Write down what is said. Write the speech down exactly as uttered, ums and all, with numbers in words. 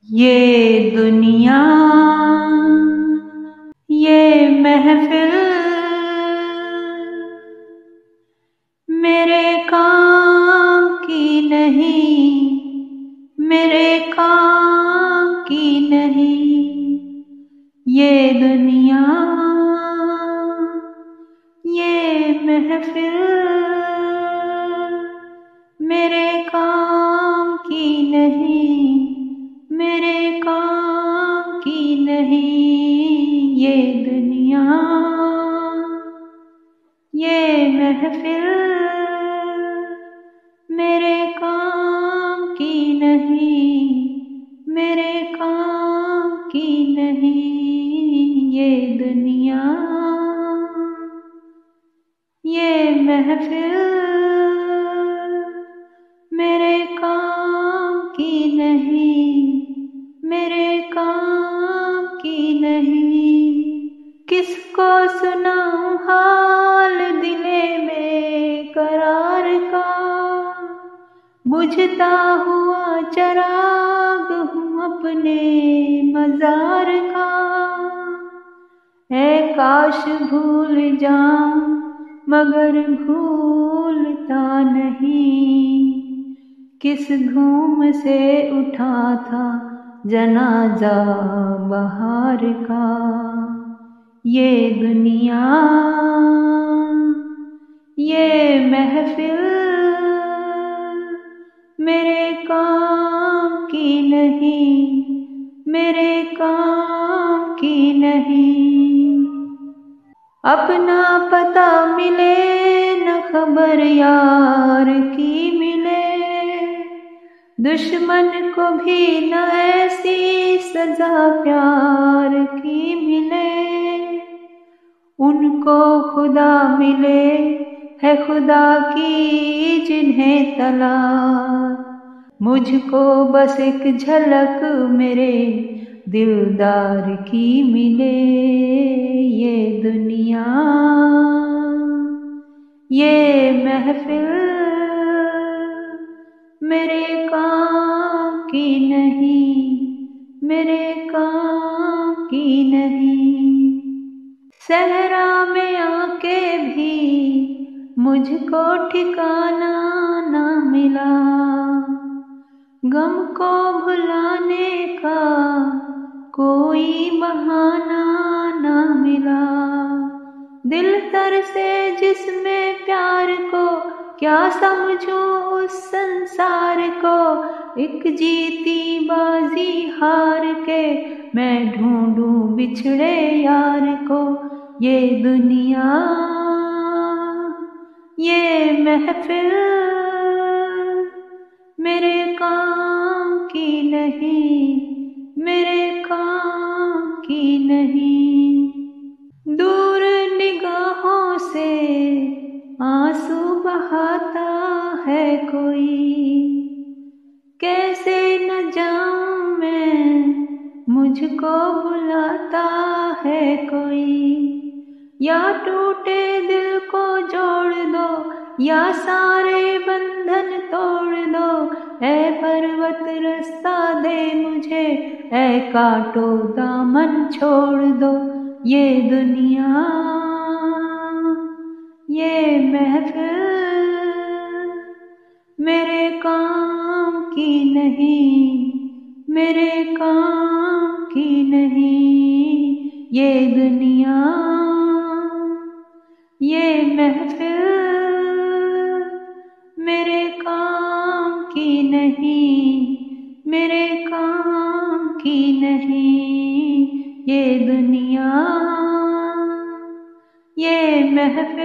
ये दुनिया ये महफिल मेरे काम की नहीं, मेरे काम की नहीं। ये दुनिया ये महफिल मेरे काम की नहीं, मेरे काम की नहीं। ये दुनिया ये महफिल मेरे काम की नहीं, मेरे काम की नहीं। ये दुनिया ये महफिल मेरे काम की नहीं, मेरे काम की नहीं। किसको सुनाऊं हाल दिले बेकरार का, बुझता हुआ चराग हूँ अपने मजार का। ऐ काश भूल जाऊं मगर भूलता नहीं, किस धूम से उठा था जनाजा बहार का। ये दुनिया ये महफिल मेरे काम की नहीं, मेरे काम की नहीं। अपना पता मिले न खबर यार की मिले, दुश्मन को भी न ऐसी सजा प्यार की मिले। उनको खुदा मिले है खुदा की जिन्हें तलाश, मुझको बस एक झलक मेरे दिलदार की मिले। ये दुनिया ये महफिल मेरे काम की नहीं, मेरे काम की नहीं। सहरा में आके भी मुझको ठिकाना ना मिला, गम को भुलाने का कोई बहाना ना मिला। दिल तर से जिसमें प्यार को क्या समझूं उस संसार को, एक जीती बाजी हार के मैं ढूंढूं बिछड़े यार को। ये दुनिया ये महफिल मेरे काम की नहीं, मेरे काम की नहीं। दूर निगाहों से आंसू बहाता है कोई, कैसे न जाऊं मैं मुझको बुलाता है कोई। या टूटे दिल को जोड़ दो या सारे बंधन तोड़ दो, ऐ पर्वत रास्ता दे मुझे, ऐ कांटो दामन छोड़ दो। ये दुनिया ये महफिल मेरे काम की नहीं, मेरे काम की नहीं। ये दुनिया ये महफिल मेरे काम की नहीं, मेरे काम की नहीं। ये दुनिया ये महफिल